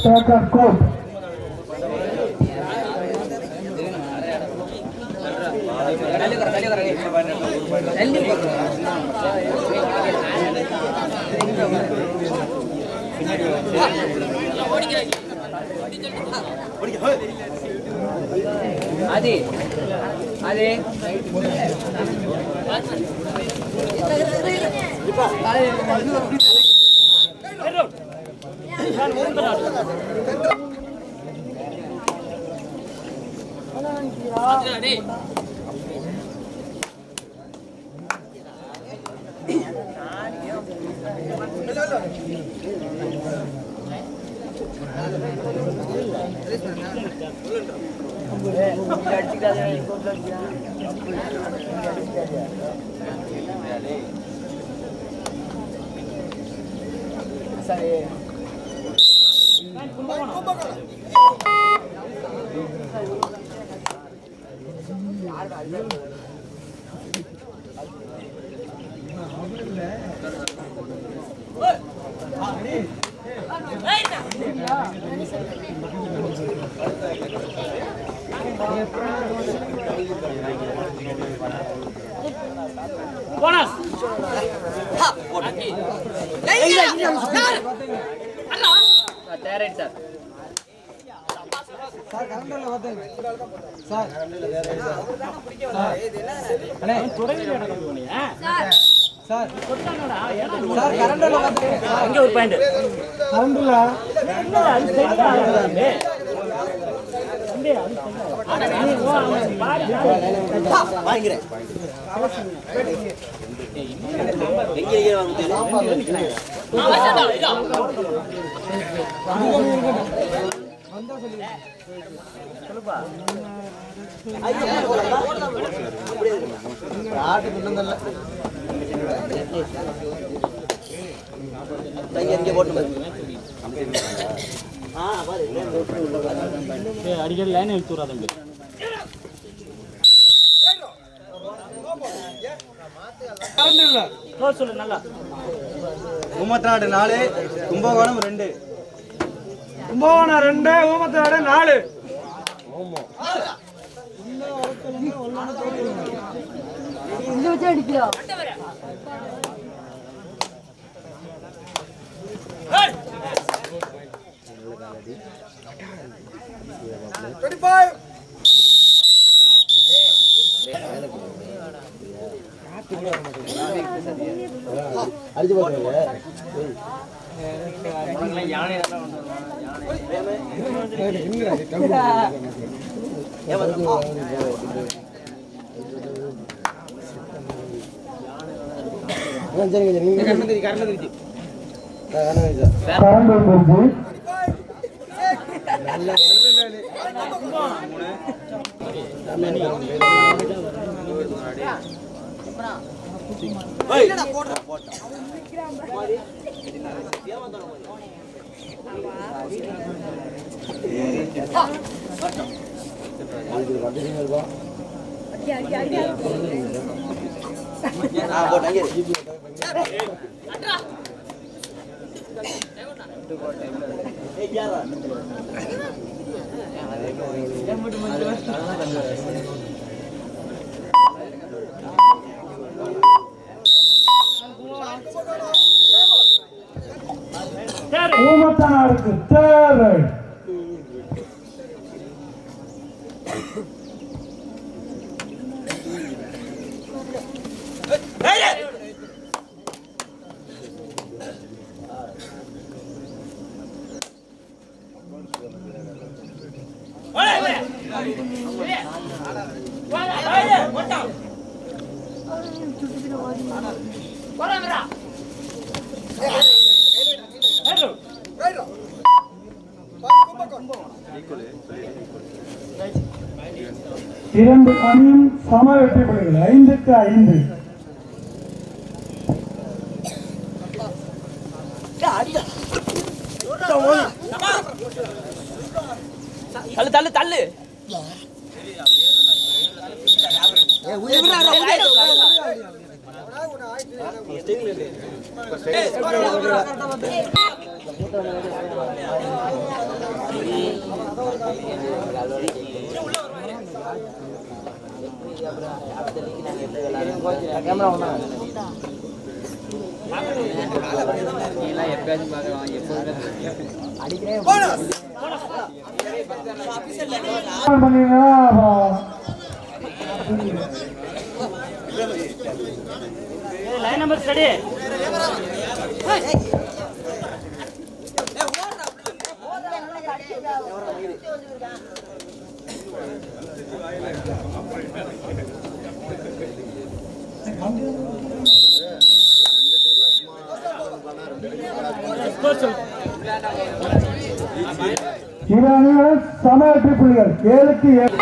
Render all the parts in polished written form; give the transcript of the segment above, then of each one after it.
Tracker Court. Adi, Adi. Bonus. Sir. அடிக்கடி line எடுத்துறா தம்பி சொல்லு நல்லா ஊமத்தாடு 4 கும்பகோணம் 2 கும்பகோணம் 2 ஊமத்தாடு 4 இங்க வச்சு அடிக்கலாம் அடிச்சு போடுங்க யானை ஊமத்தாடுக்கு தேவை இரண்டு அணியும் சம வெற்றி புள்ளிகள் 5-5. தள்ளு தள்ளு தள்ளு கேமரா ஒண்ணா நீலாம் எப்பயாச்சும் பார்க்கலாம் எப்போதுமே அடிக்கிறேன் பண்ணீங்கன்னா லைன் நம்பர் ஸ்டடி இரு அணிகள் சம வெற்றி புள்ளிகள் 7க்கு 7.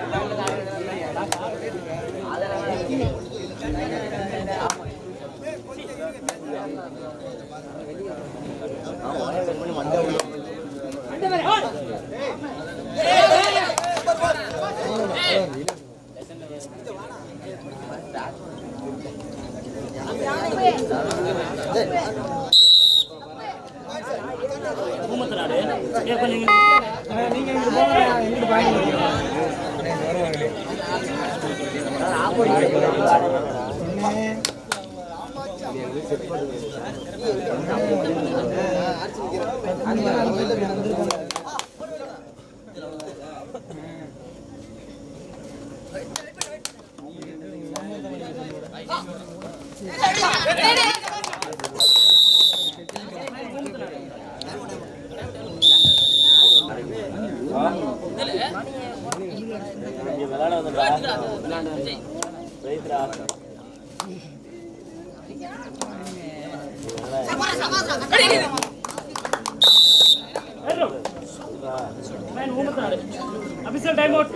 Official time out.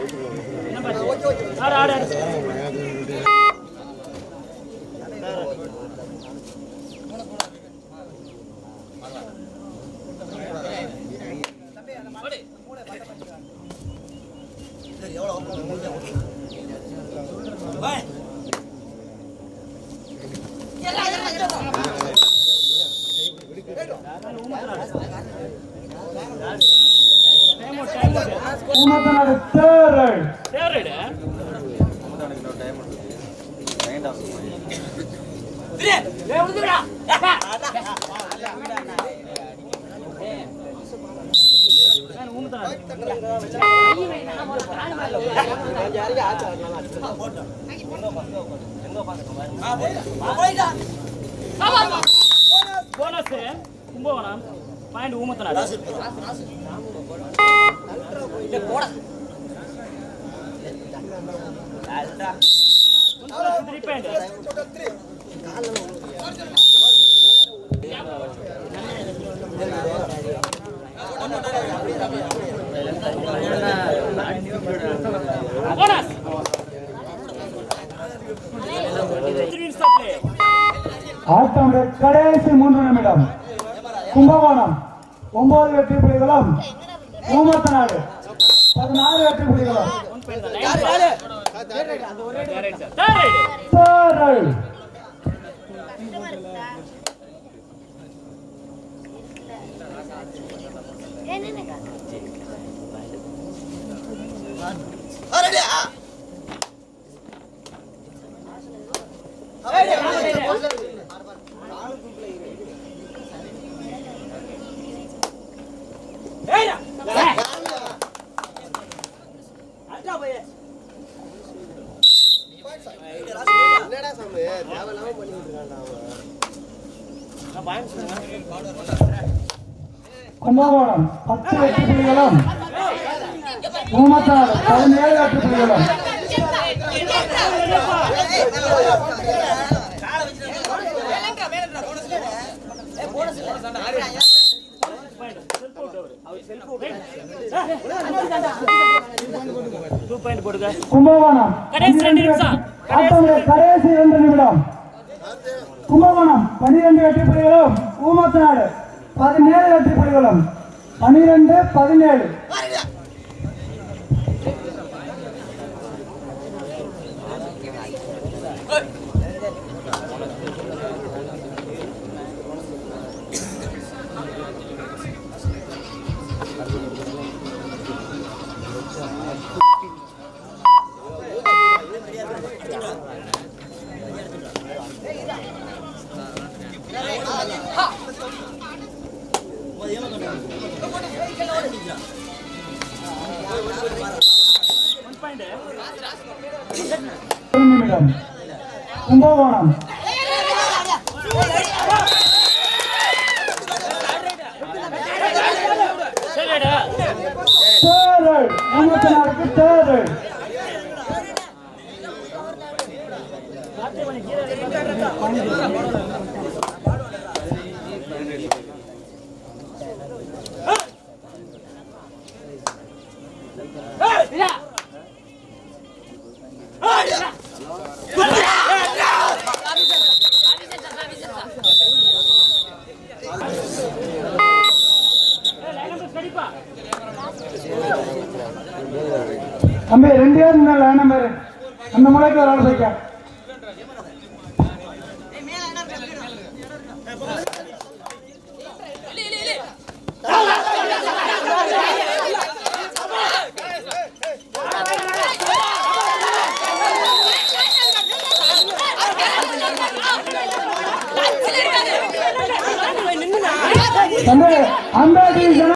Bonus Kumbavanam find Umathanadu. 3 point. Bonus. 3 wins the play. ஆட்டம் கடைசி 3 நிமிடம். கும்பகோணம் 9 வெற்றி புள்ளிகளும் ஊமத்தநாடு 16 வெற்றி புள்ளிகளும். கும்பகோணம் 10 வெற்றி புள்ளிகளும் ஊமத்தநாடு 17 வெற்றி புள்ளிகளும். கும்பகோணம் கடைசி 2 நிமிடம். கும்பகோணம் 12 வெற்றி புள்ளிகளும் ஊமத்தநாடு 17 வெற்றி புள்ளிகளும். 12-17. நிமிடம் கும்பகோணம் தேர்தல் 84க்கு தேர்தல் தம்பி 2 பேர் லைன் நம்பர் அந்த முளைக்கு ஒரு ஆள் போய்க்க தம்பி அந்த